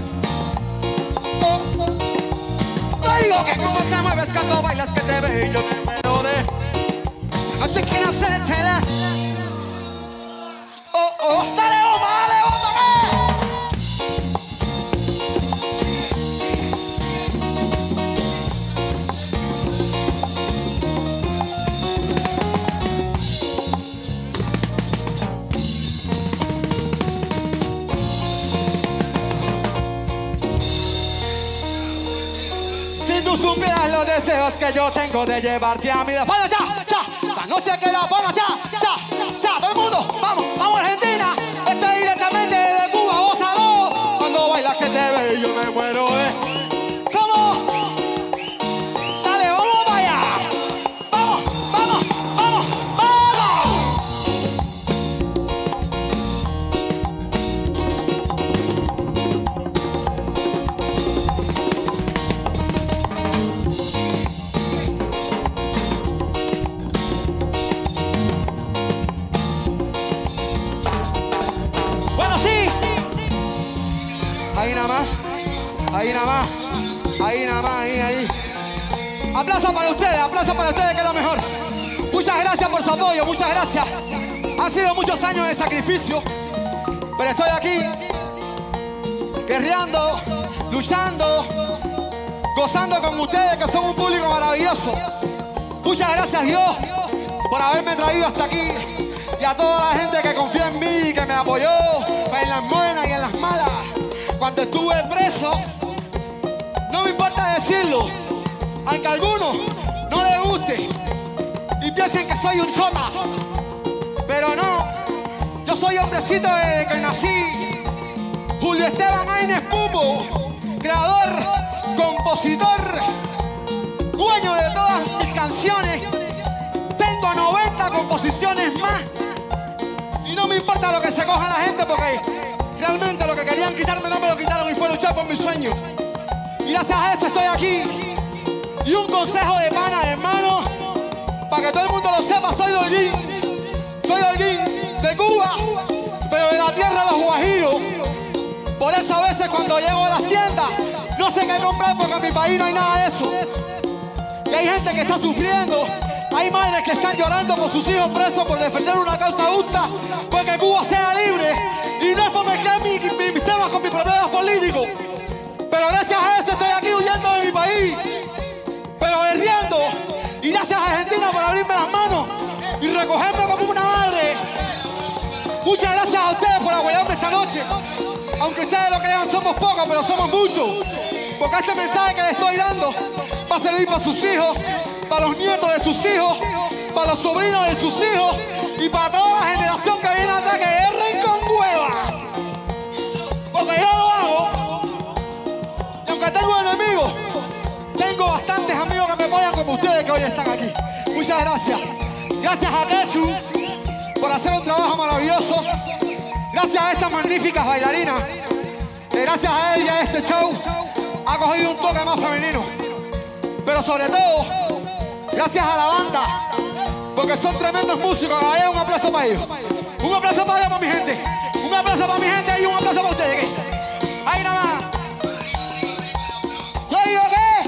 [SPEAKER 9] Te digo que como te mueves cuando bailas que te veo y yo me muero de. Esta noche quiero hacerte. Dale, Oma, dale, Oma. Tú supieras los deseos que yo tengo de llevarte a mi lado. ¡Vamos ya! ¡Ya! Esta noche quiero, vamos ya! ¡Ya! ¡Ya! ¡Todo el mundo! ¡Vamos! ¡Vamos Argentina! Estoy directamente de Cuba, gózalo. Cuando bailas que te veo yo me muero, ¿Cómo? ¡Dale, vamos vaya! ¡Vamos! ¡Vamos! ¡Vamos! ¡Vamos! Ahí nada más. Ahí nada más. Ahí nada más. Ahí. Aplausos para ustedes, que es lo mejor. Muchas gracias por su apoyo, muchas gracias. Han sido muchos años de sacrificio, pero estoy aquí, guerreando, luchando, gozando con ustedes, que son un público maravilloso. Muchas gracias, Dios, por haberme traído hasta aquí. Y a toda la gente que confía en mí, que me apoyó en las buenas y en las malas. Cuando estuve preso, no me importa decirlo, aunque a algunos no les guste y piensen que soy un chota, pero no, yo soy hombrecito desde que nací. Julio Esteban Aines Pupo, creador, compositor, dueño de todas mis canciones. Tengo 90 composiciones más y no me importa lo que se coja la gente, porque realmente lo que querían quitarme no me lo quitaron y fue luchar por mis sueños. Y gracias a eso estoy aquí. Y un consejo de pana, hermano, para que todo el mundo lo sepa, soy de Holguín. Soy de Holguín, de Cuba, pero de la tierra de los guajiros. Por eso a veces cuando llego a las tiendas, no sé qué comprar porque en mi país no hay nada de eso. Y hay gente que está sufriendo, hay madres que están llorando por sus hijos presos por defender una causa justa, porque Cuba sea libre. Y no es por mezclar mis temas con mis problemas políticos. Pero gracias a eso estoy aquí huyendo de mi país, pero guerreando. Y gracias a Argentina por abrirme las manos y recogerme como una madre. Muchas gracias a ustedes por apoyarme esta noche. Aunque ustedes lo crean, somos pocos, pero somos muchos. Porque este mensaje que les estoy dando va a servir para sus hijos, para los nietos de sus hijos, para los sobrinos de sus hijos y para toda la generación que viene atrás, que guerren con hueva. Porque yo lo hago. Y aunque tengo enemigos, tengo bastantes amigos que me apoyan como ustedes que hoy están aquí. Muchas gracias. Gracias a Kechu por hacer un trabajo maravilloso. Gracias a estas magníficas bailarinas. Gracias a él y a este show ha cogido un toque más femenino. Pero sobre todo, gracias a la banda, porque son tremendos músicos. Vaya, un aplauso para ellos. Un aplauso para ellos, para mi gente. Un aplauso para mi gente y un aplauso para ustedes. Ahí nada más. ¿Yo digo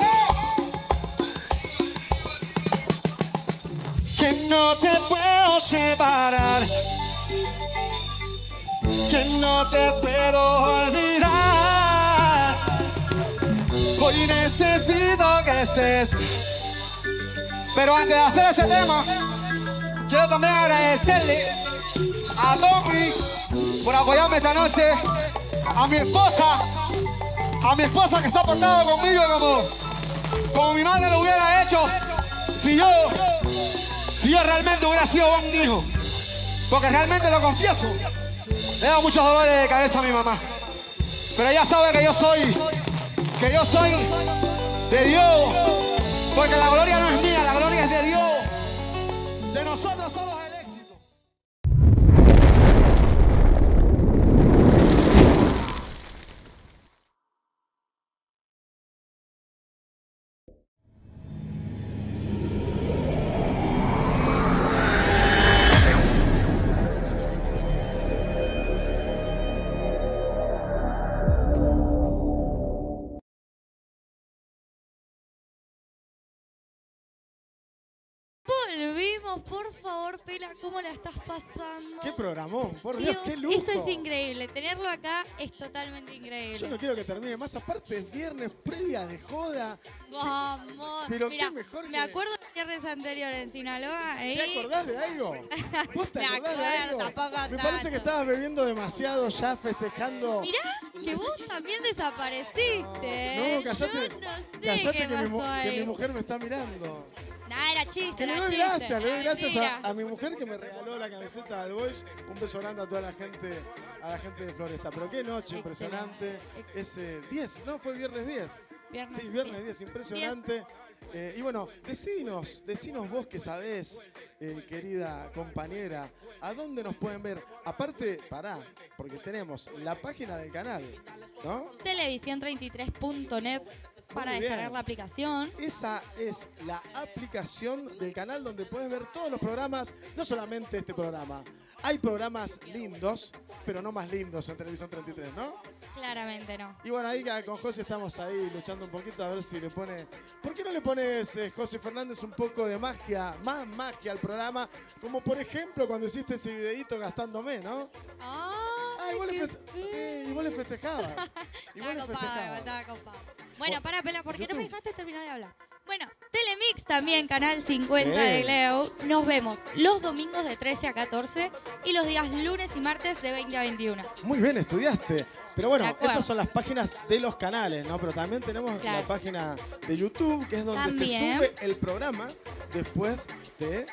[SPEAKER 9] qué? Que no te puedo separar, que no te puedo olvidar. Hoy necesito que estés. Pero antes de hacer ese tema, quiero también agradecerle a Tommy por apoyarme esta noche, a mi esposa que se ha portado conmigo como mi madre lo hubiera hecho si yo realmente hubiera sido buen hijo. Porque realmente lo confieso, le he dado muchos dolores de cabeza a mi mamá. Pero ella sabe que yo soy de Dios. Porque la gloria no es mía, la gloria es de Dios. De nosotros somos el éxito.
[SPEAKER 3] Volvimos, por favor, Pela, ¿cómo la estás pasando?
[SPEAKER 2] ¡Qué programón! Por Dios, qué lujo.
[SPEAKER 3] Esto es increíble, tenerlo acá es totalmente increíble.
[SPEAKER 2] Yo no quiero que termine más, aparte es viernes, previa de joda.
[SPEAKER 3] Vamos.
[SPEAKER 2] Pero
[SPEAKER 3] mirá,
[SPEAKER 2] qué mejor
[SPEAKER 3] me acuerdo del viernes anterior en Sinaloa.
[SPEAKER 2] ¿Te acordás de algo? ¿Vos te
[SPEAKER 3] Me
[SPEAKER 2] acordás de algo?
[SPEAKER 3] acuerdo, tampoco
[SPEAKER 2] Me parece
[SPEAKER 3] tanto.
[SPEAKER 2] que estabas bebiendo demasiado ya, festejando.
[SPEAKER 3] Mirá, que vos también desapareciste.
[SPEAKER 2] No, cállate.
[SPEAKER 3] Yo no sé
[SPEAKER 2] Cállate
[SPEAKER 3] qué
[SPEAKER 2] que
[SPEAKER 3] pasó ahí.
[SPEAKER 2] mi mujer me está mirando.
[SPEAKER 3] Nah, era chiste,
[SPEAKER 2] Que le
[SPEAKER 3] era
[SPEAKER 2] doy
[SPEAKER 3] chiste.
[SPEAKER 2] gracias, le doy gracias
[SPEAKER 3] Mentira.
[SPEAKER 2] a mi mujer que me regaló la camiseta del Boys. Un beso grande a toda la gente de Floresta. Pero qué noche impresionante.
[SPEAKER 3] Excelente.
[SPEAKER 2] Ese 10, ¿no? Fue viernes 10.
[SPEAKER 3] Viernes
[SPEAKER 2] Sí, viernes 10,
[SPEAKER 3] 10,
[SPEAKER 2] impresionante. Y bueno, decinos vos que sabés, querida compañera, ¿a dónde nos pueden ver? Aparte, porque tenemos la página del canal, ¿no?
[SPEAKER 3] Televisión33.net. para
[SPEAKER 2] Muy
[SPEAKER 3] descargar
[SPEAKER 2] bien.
[SPEAKER 3] la aplicación.
[SPEAKER 2] Esa es la aplicación del canal donde puedes ver todos los programas, no solamente este programa. Hay programas lindos, pero no más lindos en Televisión 33, ¿no?
[SPEAKER 3] Claramente no.
[SPEAKER 2] Y bueno, ahí con José estamos ahí luchando un poquito a ver si le pone... ¿Por qué no le pones, José Fernández, un poco de magia, más magia al programa? Como por ejemplo cuando hiciste ese videíto gastándome, ¿no?
[SPEAKER 3] Ay,
[SPEAKER 2] igual,
[SPEAKER 3] qué
[SPEAKER 2] sí, igual le festejabas. Igual le
[SPEAKER 3] Estaba copado,
[SPEAKER 2] festejabas.
[SPEAKER 3] estaba copado. Bueno, para Pela, ¿por qué no me
[SPEAKER 2] YouTube.
[SPEAKER 3] dejaste terminar de hablar? Bueno, Telemix también, canal 50
[SPEAKER 2] Sí.
[SPEAKER 3] de Leo. Nos vemos los domingos de 13 a 14 y los días lunes y martes de 20 a 21.
[SPEAKER 2] Muy bien, estudiaste. Pero
[SPEAKER 3] De
[SPEAKER 2] bueno,
[SPEAKER 3] acuerdo.
[SPEAKER 2] esas son las páginas de los canales, ¿no? Pero también tenemos
[SPEAKER 3] Claro.
[SPEAKER 2] la página de YouTube, que es donde se
[SPEAKER 3] También.
[SPEAKER 2] sube el programa después de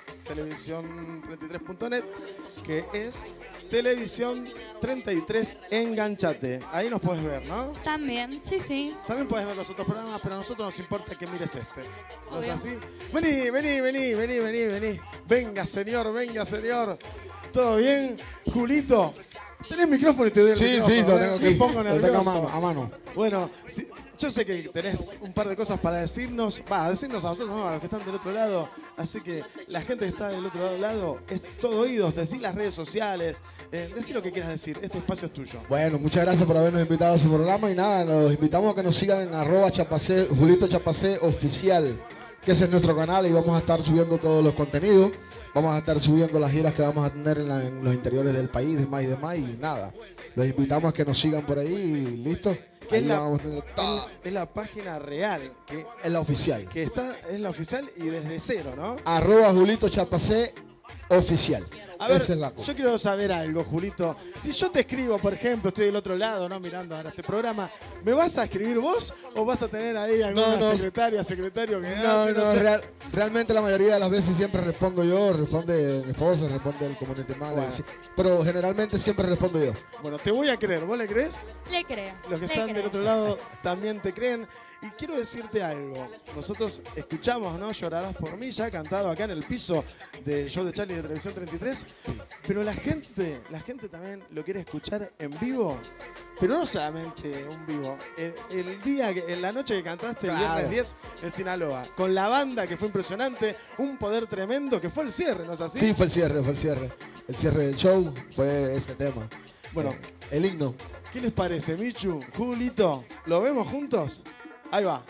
[SPEAKER 2] televisión33.net, que es Televisión 33 Enganchate. Ahí nos puedes ver, ¿no?
[SPEAKER 3] También, sí, sí.
[SPEAKER 2] También puedes ver los otros programas, pero a nosotros nos importa que mires este. ¿No es
[SPEAKER 3] Obvio.
[SPEAKER 2] así? Vení, vení, vení, vení, vení, vení. Venga, señor, venga, señor. ¿Todo bien? Julito, ¿tenés micrófono y te doy el
[SPEAKER 5] Sí,
[SPEAKER 2] micrófono?
[SPEAKER 5] sí, lo
[SPEAKER 2] ¿eh?
[SPEAKER 5] tengo
[SPEAKER 2] Me
[SPEAKER 5] aquí.
[SPEAKER 2] pongo
[SPEAKER 5] Lo tengo
[SPEAKER 2] nervioso.
[SPEAKER 5] a mano.
[SPEAKER 2] Bueno, yo sé que tenés un par de cosas para decirnos. Decirnos a nosotros, no, a los que están del otro lado. Así que la gente que está del otro lado es todo oídos. Decí las redes sociales. Decí lo que quieras decir. Este espacio es tuyo.
[SPEAKER 5] Bueno, muchas gracias por habernos invitado a su programa y nada, los invitamos a que nos sigan en @chapacé, Julito Chapacé Oficial, que ese es nuestro canal y vamos a estar subiendo todos los contenidos, vamos a estar subiendo las giras que vamos a tener en los interiores del país, demás y demás y nada, los invitamos a que nos sigan por ahí y listo.
[SPEAKER 2] Que
[SPEAKER 5] Ahí
[SPEAKER 2] es la,
[SPEAKER 5] vamos a tener todo.
[SPEAKER 2] es la página real, que
[SPEAKER 5] Es la oficial.
[SPEAKER 2] es la oficial y desde cero, ¿no?
[SPEAKER 5] @Julito Chapacé Oficial.
[SPEAKER 2] A ver,
[SPEAKER 5] Esa es la cosa.
[SPEAKER 2] yo quiero saber algo, Julito. Si yo te escribo, por ejemplo, estoy del otro lado, ¿no? Mirando ahora este programa, ¿me vas a escribir vos o vas a tener ahí alguna
[SPEAKER 5] No,
[SPEAKER 2] secretario que
[SPEAKER 5] No,
[SPEAKER 2] hace,
[SPEAKER 5] no,
[SPEAKER 2] sé?
[SPEAKER 5] realmente la mayoría de las veces siempre respondo yo, responde mi esposa, responde el community manager,
[SPEAKER 2] Bueno.
[SPEAKER 5] sí, pero generalmente siempre respondo yo.
[SPEAKER 2] Bueno, te voy a creer. ¿Vos le crees?
[SPEAKER 3] Le creo.
[SPEAKER 2] Los que
[SPEAKER 3] le
[SPEAKER 2] están del
[SPEAKER 3] creo.
[SPEAKER 2] otro lado también te creen. Y quiero decirte algo. Nosotros escuchamos, ¿no? Llorarás por mí, ya cantado acá en el piso del show de Charlie de Televisión 33. Pero la gente también lo quiere escuchar en vivo. Pero no solamente un vivo. El día, en la noche que cantaste, el
[SPEAKER 5] Claro.
[SPEAKER 2] viernes 10 en Sinaloa, con la banda que fue impresionante, un poder tremendo, que fue el cierre, ¿no es así?
[SPEAKER 5] Sí, fue el cierre. El cierre del show fue ese tema.
[SPEAKER 2] Bueno,
[SPEAKER 5] El himno.
[SPEAKER 2] ¿qué les parece, Michu? Julito, ¿lo vemos juntos? Ahí va.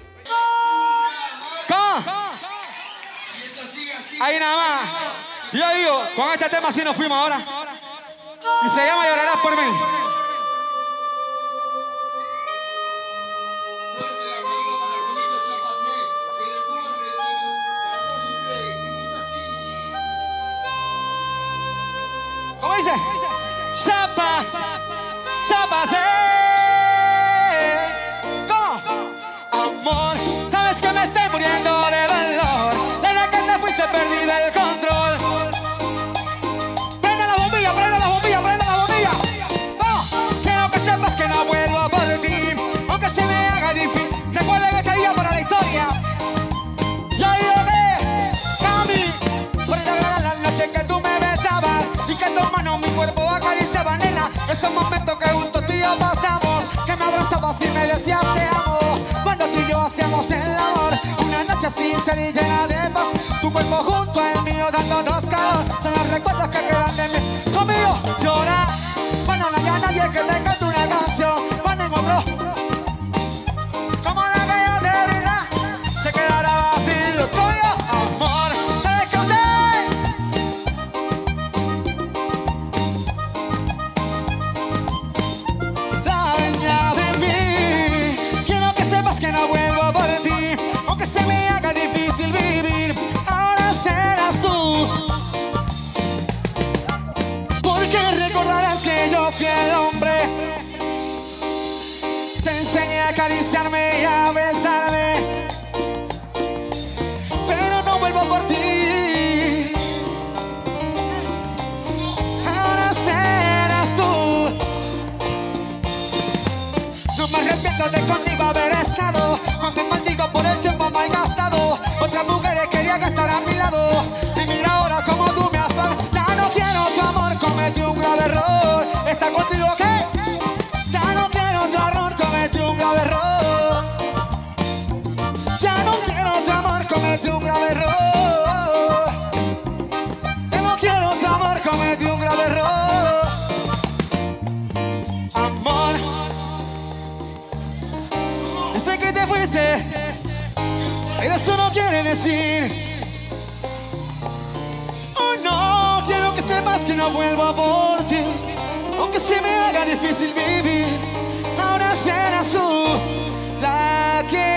[SPEAKER 9] Ahí nada más. Yo digo, con este tema sí nos fuimos ahora. Y se llama Llorarás por mí. ¿Cómo dice? Chapacé. ¿Cómo? Amor, sabes que me estoy muriendo de dolor. Desde que te fuiste perdí el control. Prende la bombilla, prende la bombilla, prende la bombilla. Vamos. Quiero que sepas que no vuelvo por ti, aunque se me haga difícil. Recuerda que caía para la historia. Yo digo que Cami, por la noche que tú me besabas y que tu mano mi cuerpo acariciaba, nena. Esos momentos que juntos tú y yo pasamos, que me abrazabas y me decías te amo. Cuando tú y yo hacíamos el amor, una noche sincera y llena de paz, tu cuerpo junto al mío dándonos calor. Son los recuerdos que quedan de mí. Conmigo llora, cuando no haya nadie que te cante una canción. Ponen otro, como la que yo te diga, te quedará vacío tuyo, amor. ¿Sabes que usted? La dueña de mí. Quiero que sepas que no vuelvo por ti, aunque se me haga difícil vivir. Ahora serás tú, porque recordarás que yo fui el hombre. Te enseñé a acariciarme y a besarme, pero no vuelvo por ti. Ahora serás tú. No me arrepiento de contigo haber estado, no me maldigo por el tiempo malgastado. Otras mujeres querían estar a mi lado, y mira ahora como tú me has pagado. Ya no quiero tu amor, cometí un grave error. ¿Está contigo qué? Ya no quiero tu error, cometí un grave error. quiere decir. Oh no, quiero que sepas que no vuelvo por ti, aunque se me haga difícil vivir. Ahora serás tú la que